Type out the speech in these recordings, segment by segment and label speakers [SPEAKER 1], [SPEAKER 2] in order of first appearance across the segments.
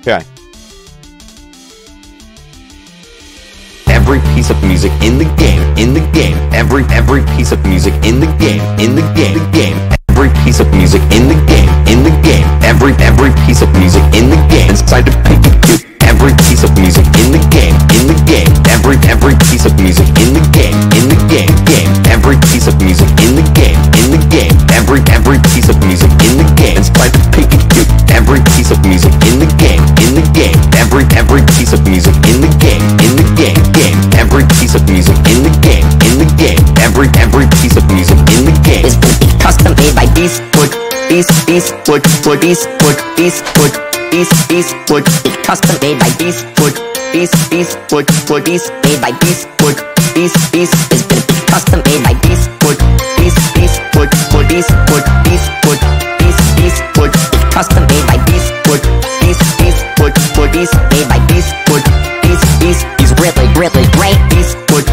[SPEAKER 1] Okay. Every piece of music in the game, every piece of music in the game, every piece of music in the game, every piece of music in the game, inside the pink cube, every piece of music in the game, every piece of music in the game, every piece of music in the game, every piece of music in the game, inside the pink cube, every piece of music in the game, every piece of music in the game, every piece of music in the game, every piece of music in the game is custom made by Beastwood, custom made by Beastwood, made by Beastwood, has been custom made by Beastwood, custom made by Beastwood, made by Beastwood, he's really great, Beastwood,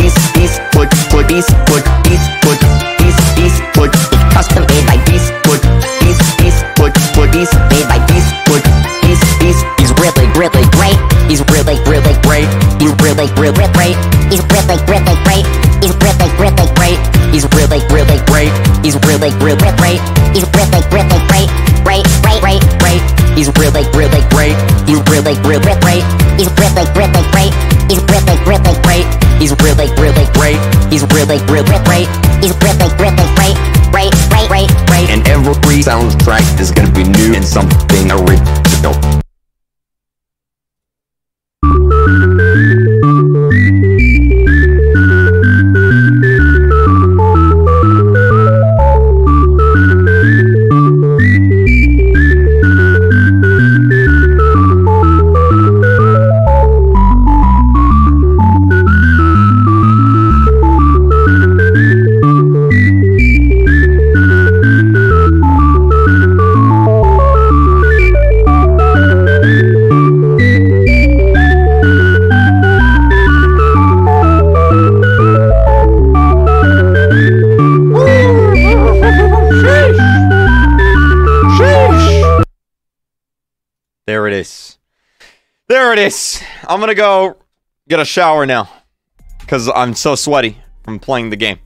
[SPEAKER 1] custom made by Beastwood, made by Beastwood, he's really great, he's really great, he's really great, he's really great, he's really great, he's really great, he's really great, he's really great, great, he's really great, he's really great, he's really great, he's really great, he's really great, he's really great, he's really great, and every soundtrack is gonna be new and something original. There it is. There it is. I'm gonna go get a shower now because I'm so sweaty from playing the game.